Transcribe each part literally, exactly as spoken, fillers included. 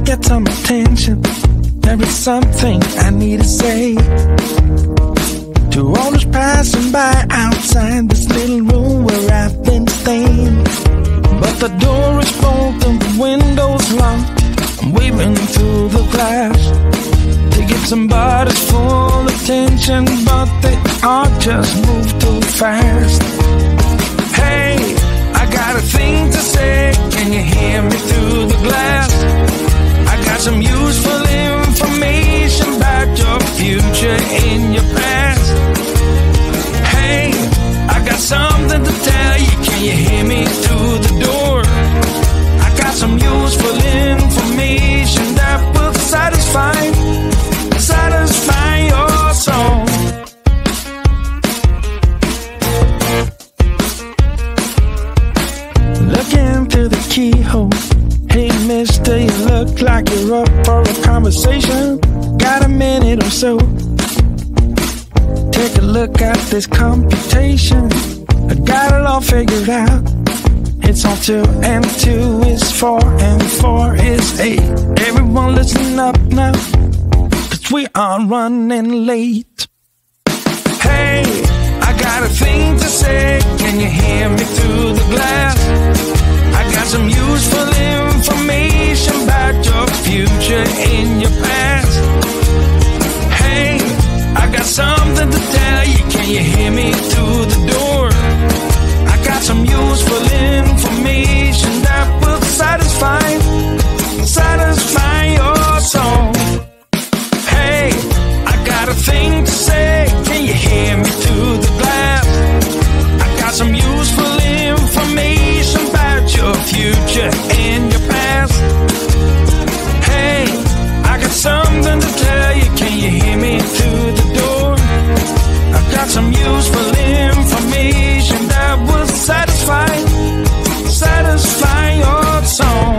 get some attention. There is something I need to say to all those passing by outside this little room where I've been staying. But the door is bolted, the window's locked. I'm waving through the glass to get somebody's full attention, but they all just move too fast. Hey, I got a thing to say, can you hear me through the glass? I got some useful information about your future in your past. Hey, I got something to tell you, can you hear me through the door? I got some useful information that will satisfy, satisfy your soul. Look into the keyhole. Hey mister, you look like you're up for a conversation. Got a minute or so? Take a look at this computation. I got it all figured out. It's all two and two is four and four is eight. Everyone listen up now, cause we are running late. Hey, I got a thing to say, can you hear me through the glass? I got some useful information about your future in your past. Hey, I got something to tell you, can you hear me through the door? I got some useful information that will satisfy, satisfy your soul. Hey, I got a thing to say, can you hear me through the glass? I got some useful information about your future and your past. Hey, I got something to tell you, can you hear me through the door? I got some useful information that will satisfy, satisfy your soul.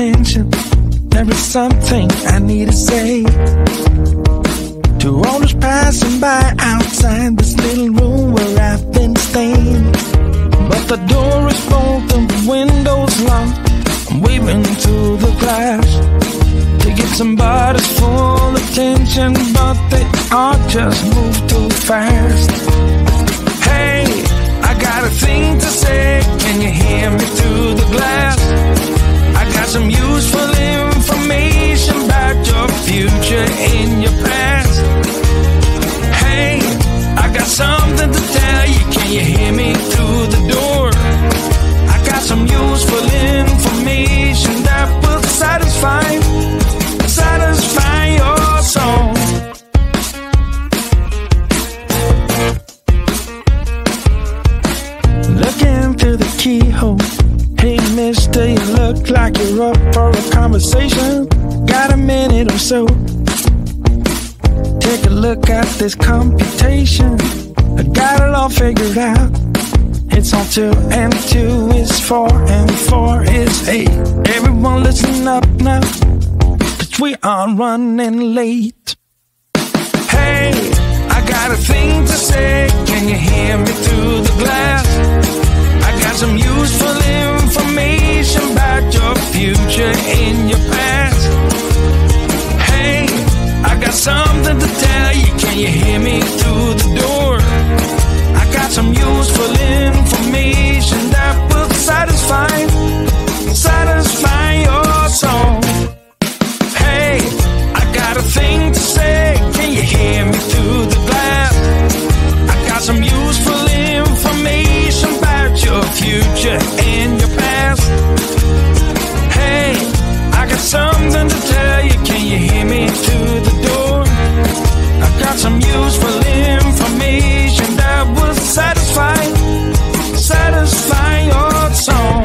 attention. There is something I need to say to all those passing by outside this little room where I've been staying. But the door is open, the window's locked. I'm waving through the glass to get somebody's full attention, but they all just move too fast. Hey, I got a thing to say, can you hear me through the glass? I got some useful information about your future and your past. Hey, I got something to tell you, can you hear me through the door? I got some useful information that will satisfy, satisfy your soul. Looking through the keyhole. Hey mister, you look like you're up for a conversation. Got a minute or so? Take a look at this computation. I got it all figured out. It's on two and two is four and four is eight. Everyone listen up now, 'cause we are running late. Hey, I got a thing to say, can you hear me through the glass? I got some useful information about your future and your past. Hey, I got something to tell you, can you hear me through the door? I got some useful information that will satisfy, satisfy your soul. Hey, I got a thing to say, can you hear me through the glass? I got some useful information about your future and your past. Hey, I got something to tell you, can you hear me through the door? I got some useful information that will satisfy, satisfy your soul.